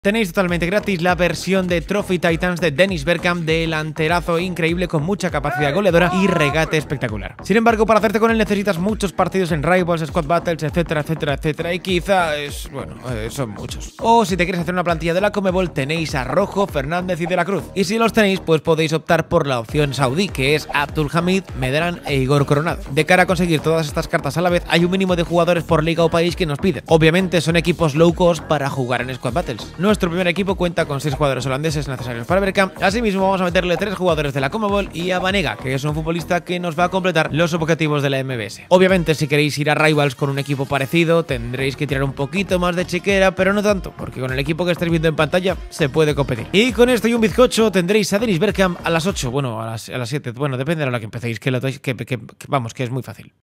Tenéis totalmente gratis la versión de Trophy Titans de Dennis Bergkamp, delanterazo increíble con mucha capacidad goleadora y regate espectacular. Sin embargo, para hacerte con él necesitas muchos partidos en Rivals, Squad Battles, etcétera, etcétera, etcétera, y quizá son muchos. O si te quieres hacer una plantilla de la Conmebol, tenéis a Rojo, Fernández y De la Cruz. Y si los tenéis, pues podéis optar por la opción saudí, que es Abdul Hamid, Medran e Igor Coronado. De cara a conseguir todas estas cartas a la vez, hay un mínimo de jugadores por liga o país que nos piden. Obviamente son equipos low cost para jugar en Squad Battles. Nuestro primer equipo cuenta con 6 jugadores holandeses necesarios para Bergkamp. Asimismo, vamos a meterle 3 jugadores de la Conmebol y a Banega, que es un futbolista que nos va a completar los objetivos de la MBS. Obviamente, si queréis ir a Rivals con un equipo parecido, tendréis que tirar un poquito más de chequera, pero no tanto, porque con el equipo que estáis viendo en pantalla se puede competir. Y con esto y un bizcocho tendréis a Dennis Bergkamp a las 8, bueno, a las 7, bueno, depende de la hora que empecéis, vamos, que es muy fácil.